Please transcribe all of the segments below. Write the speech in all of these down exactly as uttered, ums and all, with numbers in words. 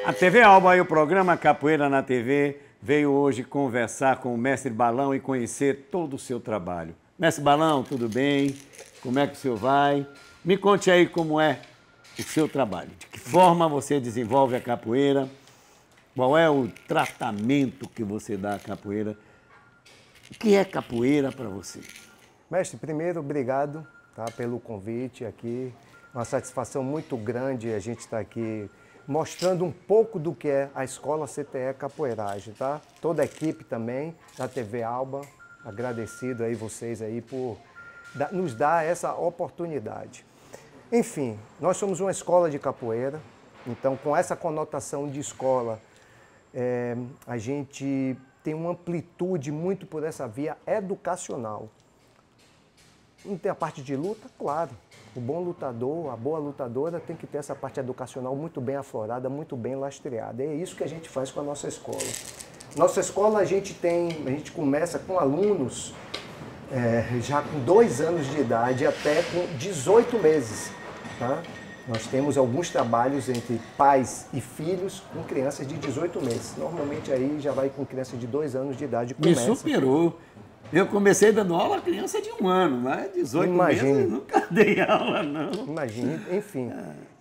A T V Alba e o programa Capoeira na T V veio hoje conversar com o mestre Balão e conhecer todo o seu trabalho. Mestre Balão, tudo bem? Como é que o senhor vai? Me conte aí como é o seu trabalho. De que forma você desenvolve a capoeira? Qual é o tratamento que você dá à capoeira? O que é capoeira para você? Mestre, primeiro, obrigado, tá, pelo convite aqui. Uma satisfação muito grande a gente estar aqui mostrando um pouco do que é a Escola C T E Capoeiragem, tá? Toda a equipe também da T V Alba, agradecido aí vocês aí por nos dar essa oportunidade. Enfim, nós somos uma escola de capoeira, então com essa conotação de escola, é, a gente tem uma amplitude muito por essa via educacional. Não tem a parte de luta? Claro. O bom lutador, a boa lutadora tem que ter essa parte educacional muito bem aflorada, muito bem lastreada. É isso que a gente faz com a nossa escola. Nossa escola a gente tem, a gente começa com alunos é, já com dois anos de idade até com dezoito meses. Tá? Nós temos alguns trabalhos entre pais e filhos com crianças de dezoito meses. Normalmente aí já vai com criança de dois anos de idade. Começa. Me superou. Eu comecei dando aula a criança de um ano, mas dezoito Imagine. meses nunca dei aula, não. Imagine, enfim.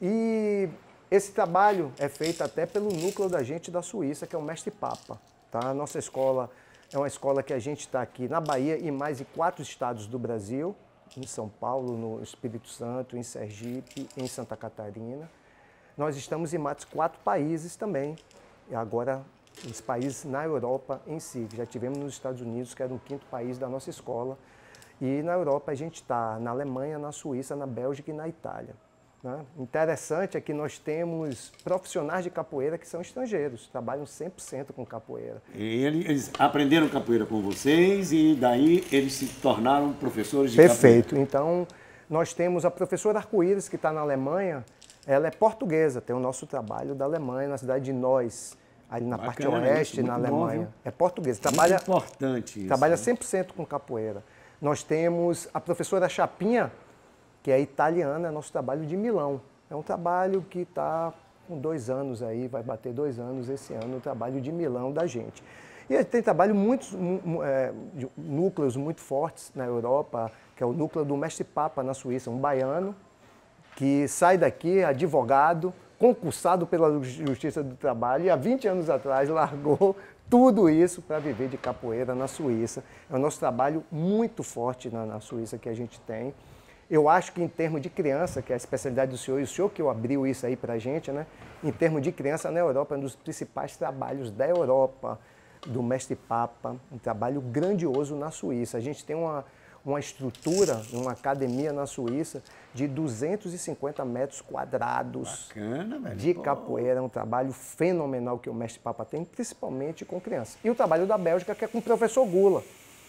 E esse trabalho é feito até pelo núcleo da gente da Suíça, que é o Mestre Papa. Tá? A nossa escola é uma escola que a gente está aqui na Bahia e mais em quatro estados do Brasil, em São Paulo, no Espírito Santo, em Sergipe, em Santa Catarina. Nós estamos em mais quatro países também, e agora os países na Europa em si. Já tivemos nos Estados Unidos, que era o quinto país da nossa escola, e na Europa a gente está na Alemanha, na Suíça, na Bélgica e na Itália. Né? Interessante é que nós temos profissionais de capoeira que são estrangeiros, trabalham cem por cento com capoeira. E eles aprenderam capoeira com vocês e daí eles se tornaram professores de Perfeito. capoeira. Então, nós temos a professora Arco-Íris, que está na Alemanha, ela é portuguesa, tem o nosso trabalho da Alemanha, na cidade de Neuss, ali na Bacana, parte oeste, isso, na muito bom, Alemanha. viu? É portuguesa, trabalha, Muito importante isso. trabalha né? cem por cento com capoeira. Nós temos a professora Chapinha, que é italiana, é nosso trabalho de Milão. É um trabalho que está com dois anos aí, vai bater dois anos esse ano, o trabalho de Milão da gente. E tem trabalho muitos é, núcleos muito fortes na Europa, que é o núcleo do Mestre Papa na Suíça, um baiano que sai daqui, advogado, concursado pela Justiça do Trabalho e há vinte anos atrás largou tudo isso para viver de capoeira na Suíça. É o nosso trabalho muito forte na, na Suíça que a gente tem. Eu acho que em termos de criança, que é a especialidade do senhor, e o senhor que abriu isso aí para a gente, né? Em termos de criança na Europa, é um dos principais trabalhos da Europa, do Mestre Papa, um trabalho grandioso na Suíça. A gente tem uma, uma estrutura, uma academia na Suíça de duzentos e cinquenta metros quadrados. Bacana, velho. De capoeira, é um trabalho fenomenal que o Mestre Papa tem, principalmente com criança. E o trabalho da Bélgica, que é com o professor Gula,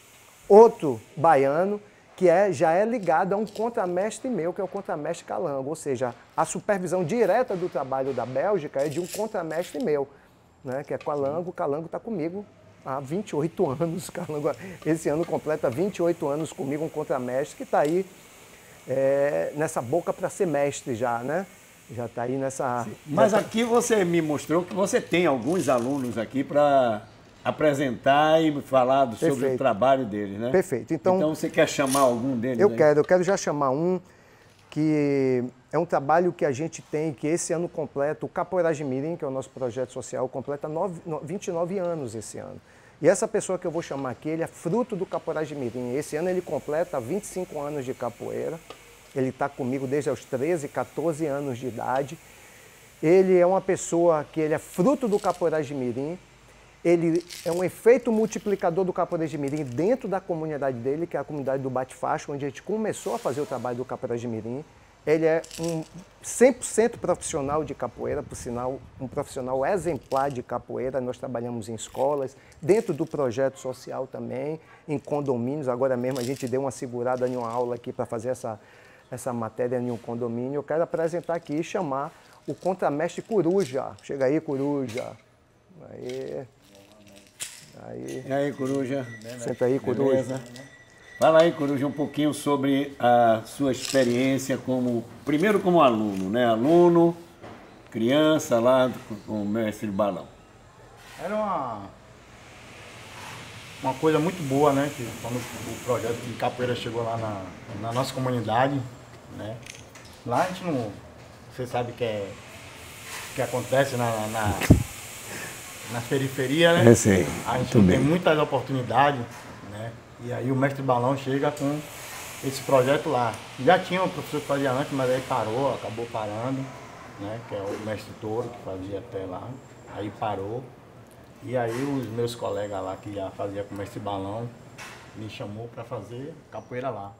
outro baiano, que é, já é ligado a um contramestre meu, que é o contramestre Calango, ou seja, a supervisão direta do trabalho da Bélgica é de um contramestre meu, né, que é Calango. O Calango está comigo há vinte e oito anos, Calango, esse ano completa vinte e oito anos comigo, um contramestre que está aí é, nessa boca para ser mestre já, né? Já está aí nessa... Sim. Mas tá... aqui você me mostrou que você tem alguns alunos aqui para apresentar e falar do, sobre o trabalho deles, né? Perfeito. Então, então você quer chamar algum deles? Eu aí? quero, eu quero já chamar um que é um trabalho que a gente tem, que esse ano completa, o Capoeiragem Mirim, que é o nosso projeto social, completa nove, vinte e nove anos esse ano. E essa pessoa que eu vou chamar aqui, ele é fruto do Capoeiragem Mirim. Esse ano ele completa vinte e cinco anos de capoeira. Ele está comigo desde os treze, quatorze anos de idade. Ele é uma pessoa que ele é fruto do Capoeiragem Mirim. Ele é um efeito multiplicador do Capoeiragem Mirim dentro da comunidade dele, que é a comunidade do Bate-Facho, onde a gente começou a fazer o trabalho do Capoeiragem Mirim. Ele é um cem por cento profissional de capoeira, por sinal, um profissional exemplar de capoeira. Nós trabalhamos em escolas, dentro do projeto social também, em condomínios. Agora mesmo a gente deu uma segurada em uma aula aqui para fazer essa, essa matéria em um condomínio. Eu quero apresentar aqui e chamar o contramestre Coruja. Chega aí, Coruja. Aí. Aí. E aí, Coruja? Senta aí, Coruja. Beleza? Fala aí, Coruja, um pouquinho sobre a sua experiência como, primeiro como aluno, né? Aluno, criança lá com o mestre Balão? Era uma, uma coisa muito boa, né? Que quando o projeto de capoeira chegou lá na, na nossa comunidade, né? Lá a gente não... Você sabe que é... que acontece na, na, na periferia, né? É, sei. A gente Muito não bem. tem muitas oportunidades, né? E aí o mestre Balão chega com esse projeto lá. Já tinha um professor que fazia antes, mas aí parou, acabou parando, né? Que é o mestre Touro, que fazia até lá. Aí parou. E aí os meus colegas lá, que já faziam com o mestre Balão, me chamou para fazer capoeira lá.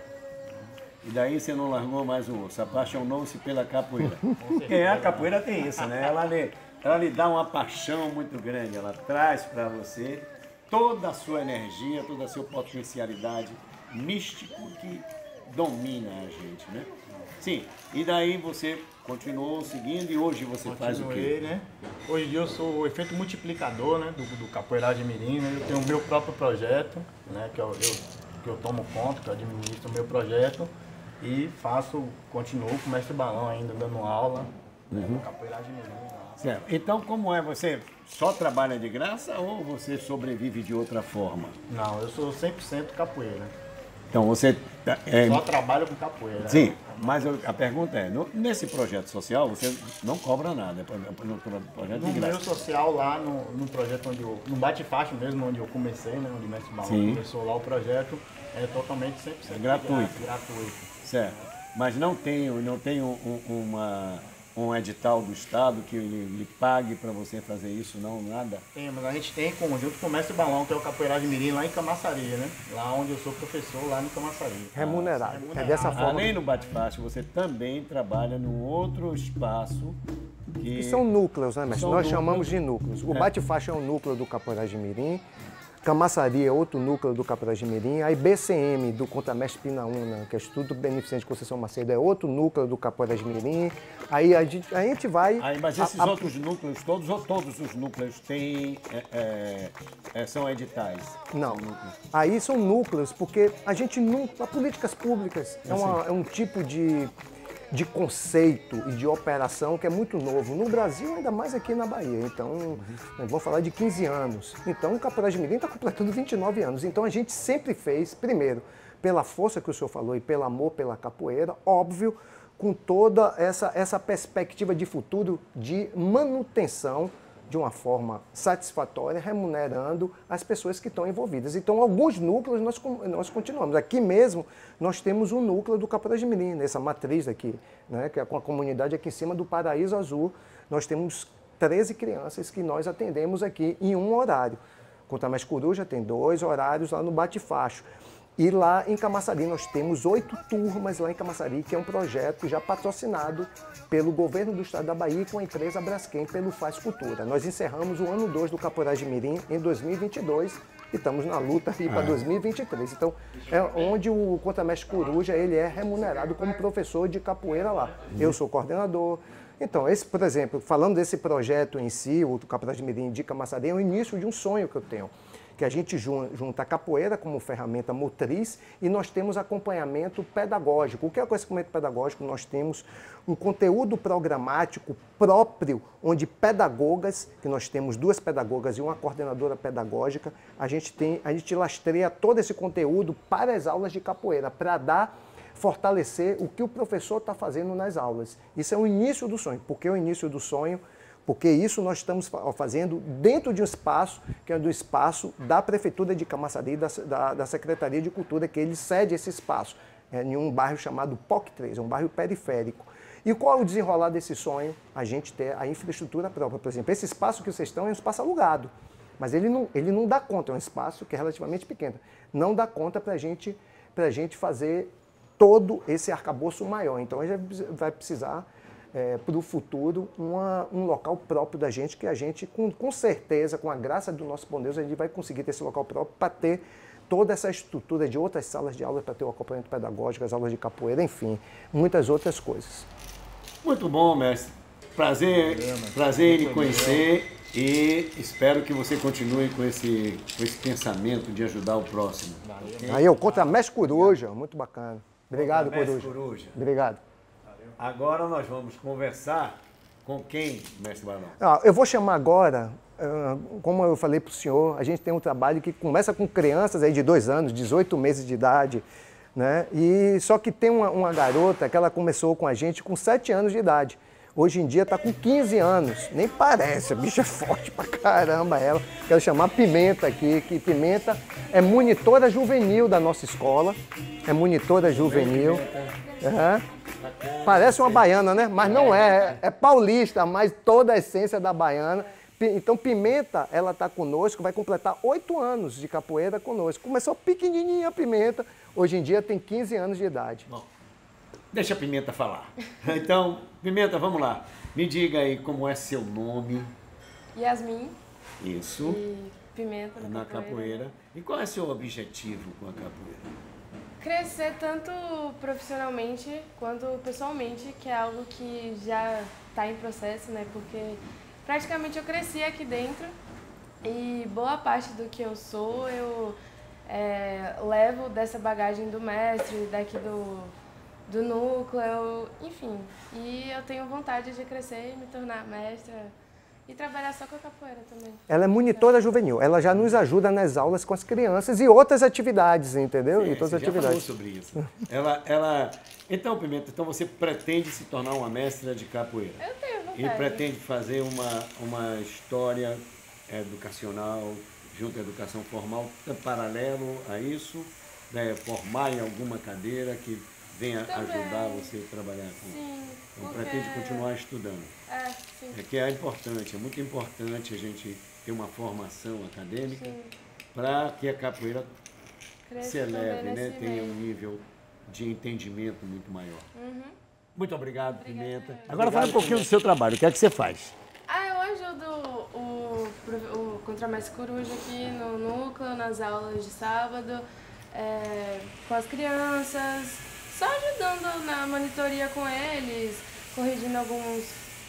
E daí você não largou mais o osso, apaixonou-se pela capoeira. É, a capoeira tem isso, né? Ela lhe, ela lhe dá uma paixão muito grande, ela traz para você toda a sua energia, toda a sua potencialidade mística que domina a gente, né? Sim, e daí você continuou seguindo e hoje você faz o quê? Né? Hoje em dia eu sou o efeito multiplicador, né, do, do Capoeiragem Mirim, né? Eu tenho o meu próprio projeto, né, que eu, eu, que eu tomo conta, que eu administro o meu projeto e faço, continuo com o mestre Balão ainda dando aula, né, Uhum. no Capoeiragem Mirim. Né? Certo. Então, como é? Você só trabalha de graça ou você sobrevive de outra forma? Não, eu sou cem por cento capoeira. Então, você... É, Só trabalho com capoeira. sim, mas eu- a pergunta é, no- nesse projeto social você não cobra nada, é pro- no pro- projeto de No meu graça. social lá, no, no projeto onde eu, no Bate-Faixa mesmo, onde eu comecei, né, onde o mestre Balão Sim. começou lá o projeto, é totalmente cem por cento É gratuito. de graça, gratuito. Certo. Mas não tem, não tem um, um- uma, um edital do Estado que lhe, lhe pague para você fazer isso, não, nada? Tem, mas a gente tem em conjunto com o mestre Balão, que é o Capoeiragem Mirim, lá em Camaçari, né? Lá onde eu sou professor, lá em Camaçari. Remunerado. remunerado. É dessa forma. Além do Bate-Fácil, você também trabalha num outro espaço que... Que são núcleos, né, mestre? São Nós núcleos. chamamos de núcleos. O É. Bate-Faixa é um núcleo do Capoeiragem Mirim, Camaçari é outro núcleo do Capoeiragem Mirim, a I B C M do Contamestre Pinaúna, que é Instituto Beneficente de Conceição Macedo, é outro núcleo do Capoeiragem Mirim. Aí a gente, a gente vai... Aí, mas esses a- a- outros núcleos, todos, ou todos os núcleos têm, é, é, é, são editais? Não. São núcleos. Aí são núcleos, porque a gente não... As políticas públicas é, uma- é um tipo de, de conceito e de operação que é muito novo. No Brasil, ainda mais aqui na Bahia. Então, nós vamos falar de quinze anos. Então, o Capoeiragem Mirim está completando vinte e nove anos. Então, a gente sempre fez, primeiro, pela força que o senhor falou e pelo amor pela capoeira, óbvio, com toda essa, essa perspectiva de futuro de manutenção de uma forma satisfatória, remunerando as pessoas que estão envolvidas. Então, alguns núcleos nós, con- nós continuamos. Aqui mesmo, nós temos um núcleo do Capoeiragem Mirim, nessa matriz aqui, né, que é com a comunidade aqui em cima do Paraíso Azul. Nós temos treze crianças que nós atendemos aqui em um horário. Contamés Coruja tem dois horários lá no Bate-Facho. E lá em Camaçari nós temos oito turmas lá em Camaçari, que é um projeto já patrocinado pelo governo do estado da Bahia e com a empresa Braskem pelo Faz Cultura. Nós encerramos o ano dois do Capoeiragem Mirim em dois mil e vinte e dois e estamos na luta aí para dois mil e vinte e três. Então, é onde o Contamestre Coruja ele é remunerado como professor de capoeira lá. Eu sou coordenador. Então, esse, por exemplo, falando desse projeto em si, o Capoeiragem Mirim de Camaçari, é o início de um sonho que eu tenho, que a gente jun- junta a capoeira como ferramenta motriz e nós temos acompanhamento pedagógico. O que é esse acompanhamento pedagógico? Nós temos um conteúdo programático próprio, onde pedagogas, que nós temos duas pedagogas e uma coordenadora pedagógica, a gente, tem, a gente lastreia todo esse conteúdo para as aulas de capoeira, para dar, fortalecer o que o professor está fazendo nas aulas. Isso é o início do sonho. Por que o início do sonho? Porque isso nós estamos fa- fazendo dentro de um espaço, que é do espaço da Prefeitura de Camaçari, da, da, da Secretaria de Cultura, que ele cede esse espaço, é, em um bairro chamado P O C três, é um bairro periférico. E qual é o desenrolar desse sonho? A gente ter a infraestrutura própria. Por exemplo, esse espaço que vocês estão é um espaço alugado, mas ele não, ele não dá conta, é um espaço que é relativamente pequeno. Não dá conta para gente, a gente fazer todo esse arcabouço maior. Então, a gente vai precisar... É, para o futuro, uma, um local próprio da gente, que a gente, com, com certeza, com a graça do nosso bom Deus, a gente vai conseguir ter esse local próprio para ter toda essa estrutura de outras salas de aula, para ter o acompanhamento pedagógico, as aulas de capoeira, enfim, muitas outras coisas. Muito bom, mestre. Prazer, prazer em lhe conhecer e espero que você continue com esse, com esse pensamento de ajudar o próximo. Aí eu contra Mestre Coruja, muito bacana. Obrigado, Contamestre Coruja. Coruja. Obrigado. Agora nós vamos conversar Com quem, mestre Balão? Ah, eu vou chamar agora, uh, como eu falei para o senhor, a gente tem um trabalho que começa com crianças aí de dois anos, dezoito meses de idade, né? E só que tem uma, uma garota que ela começou com a gente com sete anos de idade. Hoje em dia está com quinze anos, nem parece, a bicha é forte pra caramba ela. Quero chamar Pimenta aqui, que Pimenta é monitora juvenil da nossa escola, é monitora juvenil. Uhum. Parece uma baiana, né? Mas não é, é paulista, mas toda a essência da baiana. Então Pimenta, ela está conosco, vai completar oito anos de capoeira conosco. Começou pequenininha a Pimenta, hoje em dia tem quinze anos de idade. Bom, deixa a Pimenta falar. Então, Pimenta, vamos lá. Me diga aí como é seu nome. Yasmin. Isso. E Pimenta na capoeira. capoeira. E qual é seu objetivo com a capoeira? Crescer tanto profissionalmente quanto pessoalmente, que é algo que já está em processo, né? Porque praticamente eu cresci aqui dentro e boa parte do que eu sou eu é, levo dessa bagagem do mestre, daqui do, do núcleo, enfim. E eu tenho vontade de crescer e me tornar mestra e trabalhar só com a capoeira também. Ela é monitora juvenil, ela já nos ajuda nas aulas com as crianças e outras atividades, entendeu? Sim, e todas você as já atividades. falou sobre isso. Ela, ela... Então, Pimenta, então você pretende se tornar uma mestra de capoeira? Eu tenho vontade. E pretende fazer uma, uma história educacional junto à educação formal, paralelo a isso, né, formar em alguma cadeira que venha Também. ajudar você a trabalhar com. Sim, então porque... pretende continuar estudando. É, sim. É que é importante, é muito importante a gente ter uma formação acadêmica Sim. para que a capoeira Cresça se eleve, também né, nesse tenha um meio. nível de entendimento muito maior. Uhum. Muito obrigado, Obrigada. Pimenta. Agora fala um pouquinho do seu trabalho, o que é que você faz? Ah, eu ajudo o, o Contramestre Coruja aqui no núcleo, nas aulas de sábado, é, com as crianças, só ajudando na monitoria com eles, corrigindo alguns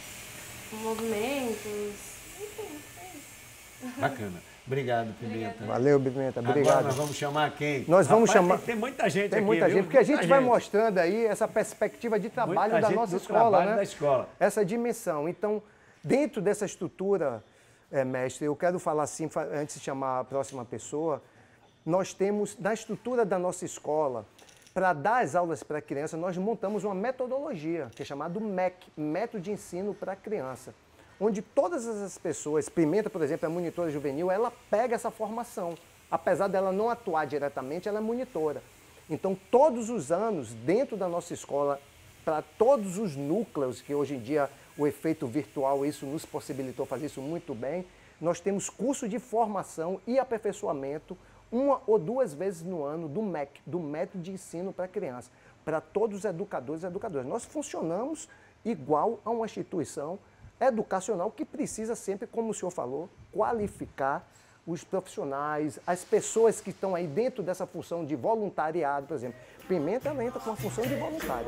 movimentos, enfim, é isso. Bacana. Obrigado, Pimenta. Obrigada. Valeu, Pimenta, obrigado. Agora nós vamos chamar quem? Nós vamos Rapaz, chamar- Tem, tem muita gente Tem aqui, muita viu? gente, porque a gente Muita vai gente. mostrando aí essa perspectiva de trabalho Muita da gente nossa do escola, trabalho né? da escola. Essa dimensão. Então, dentro dessa estrutura, é, mestre, eu quero falar assim, fa- antes de chamar a próxima pessoa, nós temos, na estrutura da nossa escola, para dar as aulas para a criança, nós montamos uma metodologia, que é chamada M E C, Método de Ensino para a Criança, onde todas as pessoas, Pimenta, por exemplo, é monitora juvenil, ela pega essa formação. Apesar dela não atuar diretamente, ela é monitora. Então, todos os anos, dentro da nossa escola, para todos os núcleos, que hoje em dia o efeito virtual, isso nos possibilitou fazer isso muito bem, nós temos curso de formação e aperfeiçoamento uma ou duas vezes no ano do M E C, do Método de Ensino para a Criança, para todos os educadores e educadoras. Nós funcionamos igual a uma instituição educacional que precisa sempre, como o senhor falou, qualificar os profissionais, as pessoas que estão aí dentro dessa função de voluntariado, por exemplo. Pimenta, ela entra com uma função de voluntário.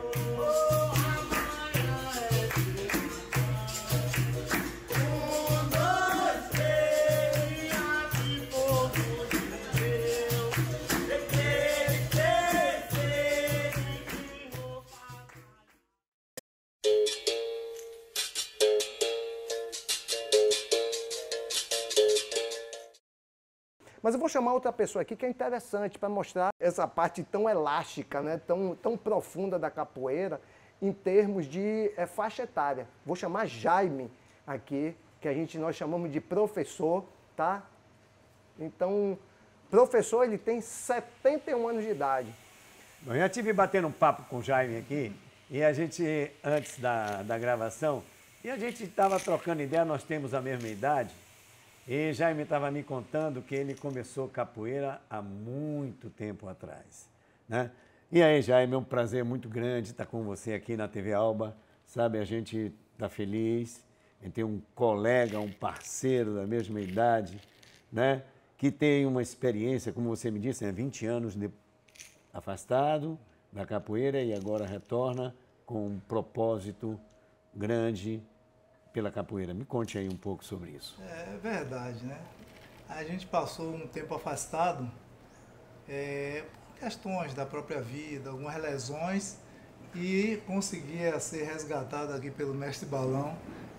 Mas eu vou chamar outra pessoa aqui que é interessante para mostrar essa parte tão elástica, né, tão, tão profunda da capoeira em termos de é, faixa etária. Vou chamar Jaime aqui, que a gente nós chamamos de professor, tá? Então, professor, ele tem setenta e um anos de idade. Bom, eu já estive batendo um papo com o Jaime aqui, e a gente, antes da, da gravação, e a gente estava trocando ideia, nós temos a mesma idade, e Jaime estava me contando que ele começou capoeira há muito tempo atrás, né? E aí, Jaime, é um prazer muito grande estar com você aqui na T V Alba, sabe? A gente está feliz, a gente tem um colega, um parceiro da mesma idade, né? Que tem uma experiência, como você me disse, né? vinte anos de... afastado da capoeira e agora retorna com um propósito grande pela capoeira. Me conte aí um pouco sobre isso. É verdade, né? A gente passou um tempo afastado é, por questões da própria vida, algumas lesões, e conseguia ser resgatado aqui pelo mestre Balão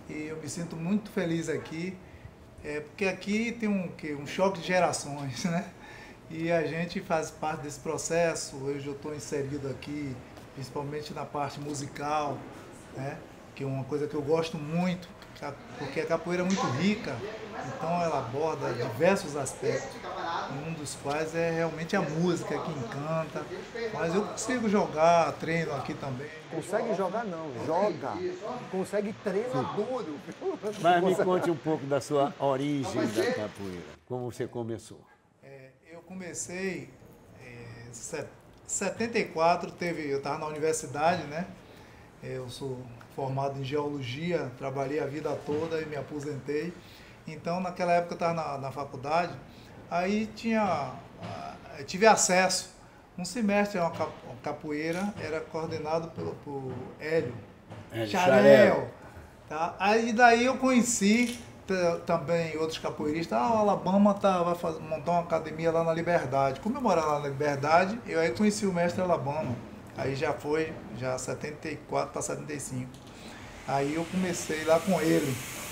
e eu me sinto muito feliz aqui, é, porque aqui tem um, que, um choque de gerações, né? E a gente faz parte desse processo. Hoje eu estou inserido aqui, principalmente na parte musical, né? Que é uma coisa que eu gosto muito, porque a capoeira é muito rica, então ela aborda diversos aspectos, um dos quais é realmente a música que encanta, mas eu consigo jogar, treino aqui também. Consegue jogar não, joga, consegue treinar duro. Mas me conte um pouco da sua origem da capoeira, como você começou. É, eu comecei em é, setenta e quatro, teve, eu estava na universidade, né? Eu sou formado em geologia, trabalhei a vida toda e me aposentei. Então, naquela época eu estava na, na faculdade, aí tinha, eu tive acesso, um semestre a uma capoeira, era coordenado pelo, por Hélio, Hélio Xarel. Tá? Aí daí eu conheci também outros capoeiristas. Ah, o Alabama tá, vai fazer, montar uma academia lá na Liberdade. Como eu morava lá na Liberdade, eu aí conheci o mestre Alabama. Aí já foi, já setenta e quatro para setenta e cinco. Aí eu comecei lá com ele,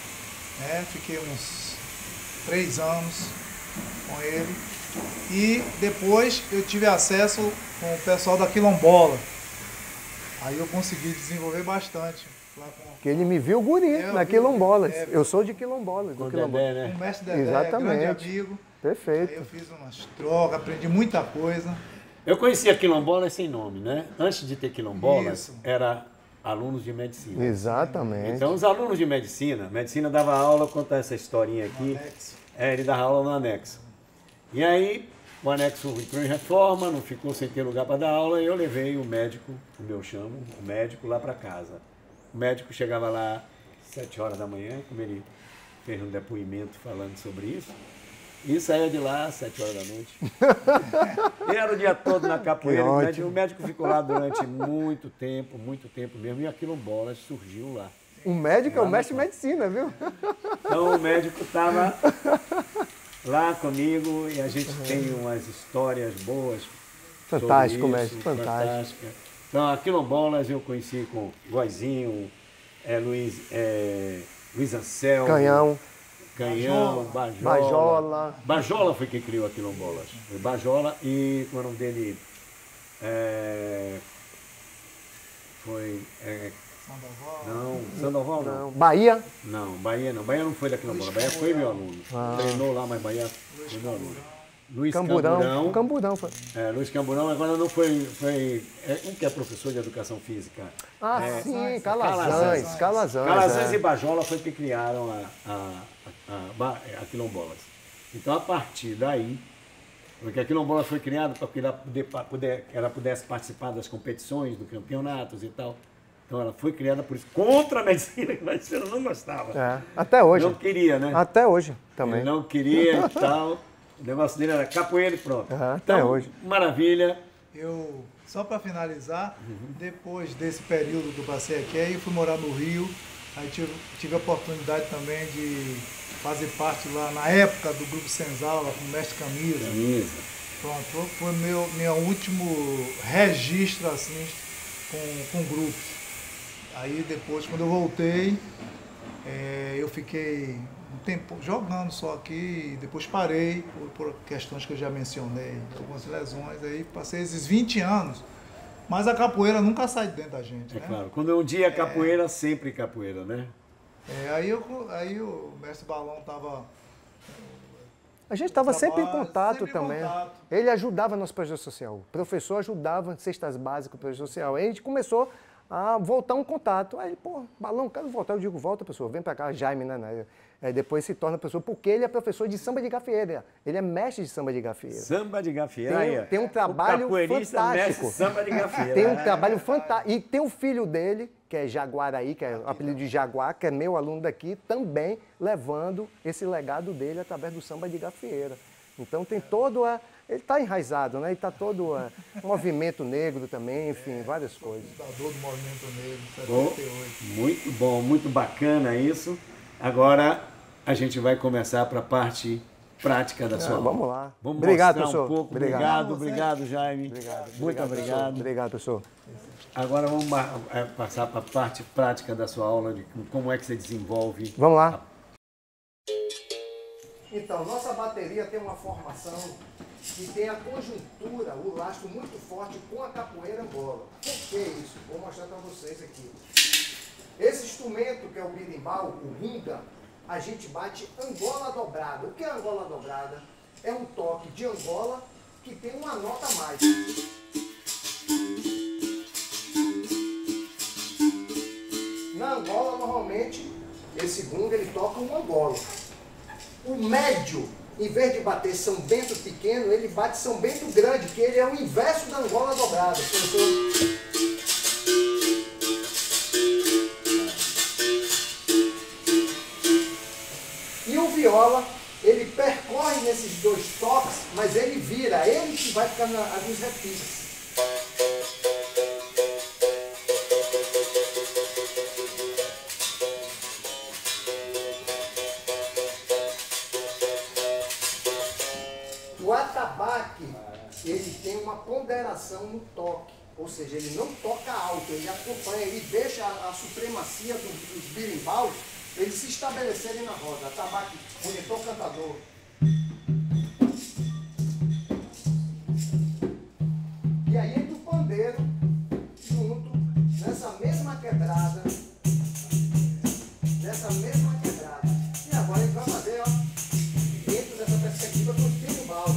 né? Fiquei uns três anos com ele. E depois eu tive acesso com o pessoal da Quilombola. Aí eu consegui desenvolver bastante. Lá com... Porque ele me viu guri é, na Quilombolas. É, eu sou de Quilombolas. Com Do o Quilombola. Dedé, né? O mestre Dedé, Exatamente. grande amigo. Perfeito. Aí eu fiz umas trocas, aprendi muita coisa. Eu conhecia quilombolas sem nome, né? Antes de ter quilombolas, Isso. era alunos de medicina. Exatamente. Então, os alunos de medicina, medicina dava aula, contar essa historinha aqui, Anexo. é, ele dava aula no anexo. E aí, o anexo entrou em reforma, não ficou sem ter lugar para dar aula, e eu levei o médico, como eu chamo, o médico lá para casa. O médico chegava lá às sete horas da manhã, como ele fez um depoimento falando sobre isso, e saía de lá às sete horas da noite. E era o dia todo na capoeira. O médico, o médico ficou lá durante muito tempo, muito tempo mesmo, e a quilombola surgiu lá. O médico é o mestre de medicina, viu? Então o médico estava lá comigo e a gente uhum. tem umas histórias boas. Fantástico, isso, médico, fantástico. Fantástica. Então a quilombolas eu conheci com Goizinho, é, Luiz, é, Luiz Anselmo. Canhão. Canhão, Bajola. Bajola. Bajola foi quem criou a Quilombolas. Foi Bajola e o nome dele é, foi... É, Sandoval. não, Sandoval não. Não. Bahia? Não, Bahia não. Bahia não foi da Quilombola. Bahia foi meu aluno. Ah. Treinou lá, mas Bahia foi meu aluno. Luiz Camburão. Camburão. Camburão foi. É, Luiz Camburão agora não foi... foi é, um que é professor de educação física. Ah, é, sim, Calazans. Calazans. Calazans, Calazans é. e Bajola foi que criaram a, a, a, a, a Quilombolas. Então, a partir daí, porque a Quilombola foi criada para que ela, poder, poder, ela pudesse participar das competições, dos campeonatos e tal. Então, ela foi criada por isso, contra a medicina, que a medicina não gostava. É, até hoje. Não queria, né? Até hoje também. Ele não queria e tal. O negócio dele era capoeira e pronto. É, até então, hoje. Maravilha. Eu, só para finalizar, uhum. depois desse período que eu passei aqui, aí eu fui morar no Rio, aí tive, tive a oportunidade também de fazer parte lá, na época do Grupo Senzala, com o Mestre Camisa. Camisa. Pronto, foi meu, meu último registro, assim, com, com o grupo. Aí depois, quando eu voltei, é, eu fiquei um tempo jogando só aqui, depois parei por, por questões que eu já mencionei, algumas lesões, aí passei esses vinte anos, mas a capoeira nunca sai de dentro da gente, É né? claro, quando um dia é capoeira, é, sempre capoeira, né? É, aí, eu, aí o mestre Balão estava... A gente estava sempre em contato sempre em também. Contato. Ele ajudava nosso projeto social, o professor ajudava cestas básicas, o projeto social. Aí a gente começou a voltar um contato. Aí, pô, Balão, quero voltar. Eu digo, volta, pessoa, vem pra cá, Jaime, né? Aí depois se torna pessoa, porque ele é professor de samba de gafieira. Ele é mestre de samba de gafieira. Samba de gafieira. Tem, tem um trabalho fantástico. Samba de gafieira. Tem um trabalho fantástico. E tem o filho dele, que é Jaguaraí, que é o apelido de Jaguar, que é meu aluno daqui, também levando esse legado dele através do samba de gafieira. Então tem todo a... Ele está enraizado, né? Ele está todo a... movimento negro também, enfim, várias coisas. Fundador do movimento negro, setenta e oito. Oh, muito bom, muito bacana isso. Agora a gente vai começar para a parte prática da sua Ah, aula. vamos lá. Vamos Obrigado, mostrar professor. um pouco. Obrigado. Obrigado, obrigado, Jaime. Obrigado. Muito obrigado. obrigado. Professor. Obrigado, professor. Agora vamos é, passar para a parte prática da sua aula, de como é que você desenvolve. Vamos lá. Então, nossa bateria tem uma formação que tem a conjuntura, o lastro muito forte com a capoeira Angola. Por que isso? Vou mostrar para vocês aqui. Esse instrumento que é o birimbau, o runga, a gente bate Angola dobrada. O que é Angola dobrada? É um toque de Angola que tem uma nota a mais. Na Angola, normalmente, esse runga ele toca um Angola. O médio, em vez de bater São Bento pequeno, ele bate São Bento grande, que ele é o inverso da Angola dobrada. Professor? E o viola, ele percorre nesses dois toques, mas ele vira, ele que vai ficar na, nos repiques. O atabaque, ele tem uma ponderação no toque, ou seja, ele não toca alto, ele acompanha, ele deixa a, a supremacia do, dos birimbaus, eles se estabelecerem na roda. Atabaque, monitor cantador. E aí entra o pandeiro junto, nessa mesma quebrada, nessa mesma quebrada. E agora a gente vai fazer, ó, dentro dessa perspectiva com os birimbaus.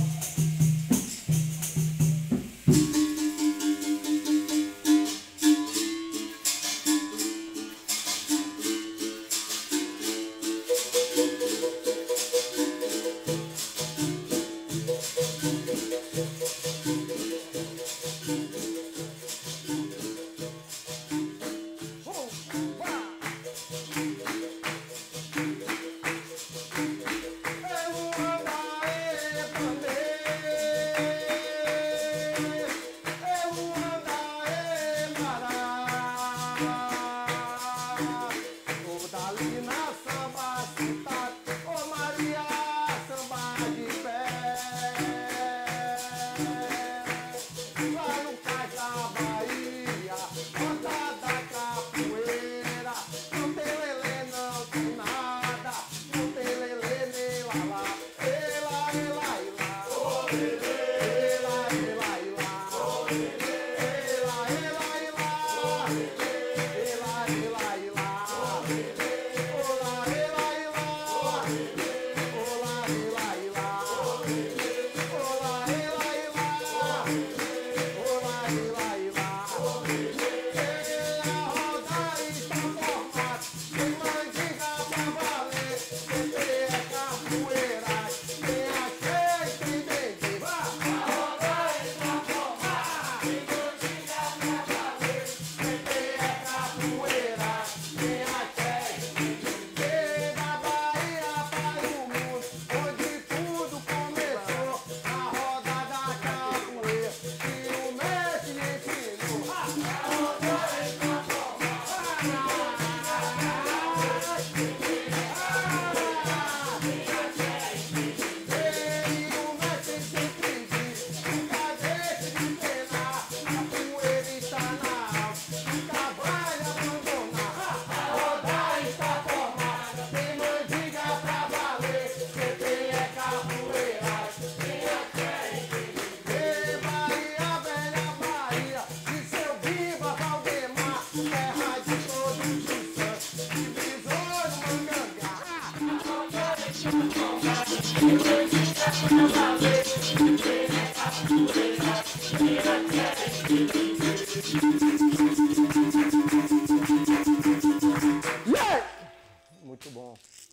Muito bom.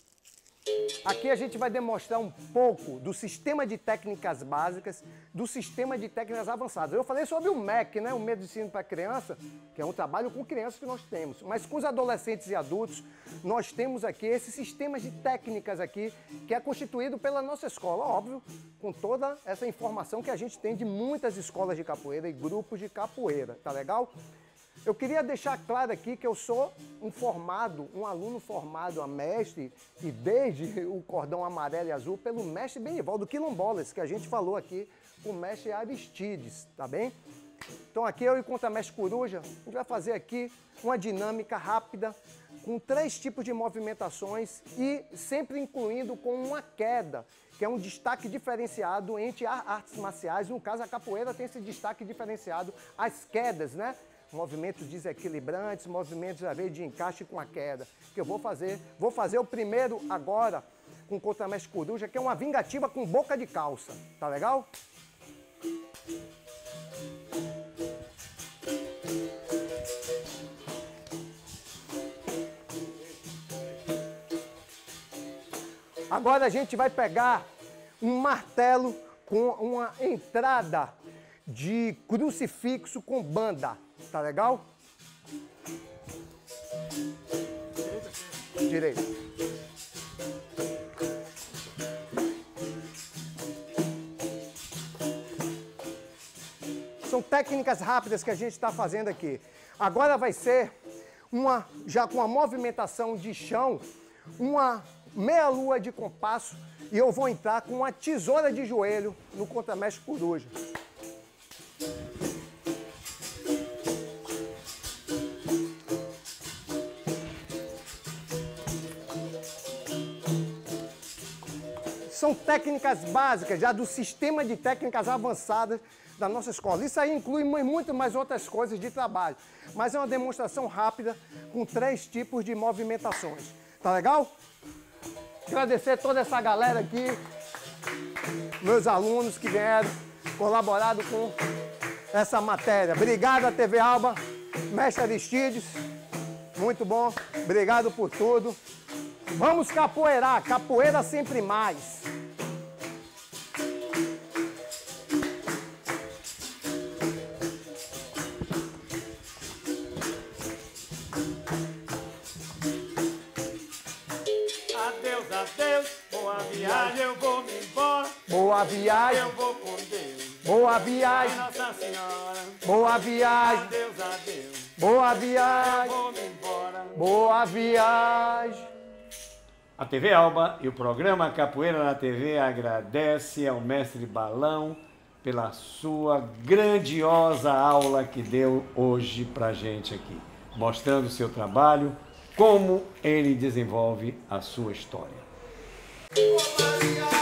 Aqui a gente vai demonstrar um pouco do sistema de técnicas básicas, do sistema de técnicas avançadas. Eu falei sobre o M E C, né, o Método de Ensino para Criança, que é um trabalho com crianças que nós temos. Mas com os adolescentes e adultos, nós temos aqui esse sistema de técnicas aqui, que é constituído pela nossa escola, óbvio, com toda essa informação que a gente tem de muitas escolas de capoeira e grupos de capoeira, tá legal? Eu queria deixar claro aqui que eu sou um formado, um aluno formado a mestre, e desde o cordão amarelo e azul, pelo mestre Benivaldo Quilombolas, que a gente falou aqui, o mestre Aristides, tá bem? Então aqui eu e o contramestre Coruja, a gente vai fazer aqui uma dinâmica rápida, com três tipos de movimentações e sempre incluindo com uma queda, que é um destaque diferenciado entre as artes marciais. No caso, a capoeira tem esse destaque diferenciado, as quedas, né? Movimentos desequilibrantes, movimentos a vez de encaixe com a queda, que eu vou fazer. Vou fazer o primeiro agora com o contramestre Coruja, que é uma vingativa com boca de calça, tá legal? Agora a gente vai pegar um martelo com uma entrada de crucifixo com banda, tá legal? Direito. São técnicas rápidas que a gente está fazendo aqui. Agora vai ser uma, já com a movimentação de chão, uma meia lua de compasso, e eu vou entrar com uma tesoura de joelho no contramestre Coruja. São técnicas básicas já do sistema de técnicas avançadas da nossa escola. Isso aí inclui muito mais outras coisas de trabalho, mas é uma demonstração rápida com três tipos de movimentações. Tá legal? Agradecer toda essa galera aqui, meus alunos que vieram, colaborado com essa matéria. Obrigado à T V Alba, mestre Aristides, muito bom, obrigado por tudo. Vamos capoeirar, capoeira sempre mais. Adeus, adeus, boa viagem, eu vou me embora. Boa viagem. Eu vou com Deus. Boa viagem. Nossa Senhora. Boa viagem. Adeus, adeus. Boa viagem. Eu vou me embora. Boa viagem. A T V Alba e o programa Capoeira na T V agradece ao mestre Balão pela sua grandiosa aula que deu hoje pra gente aqui, mostrando o seu trabalho, como ele desenvolve a sua história.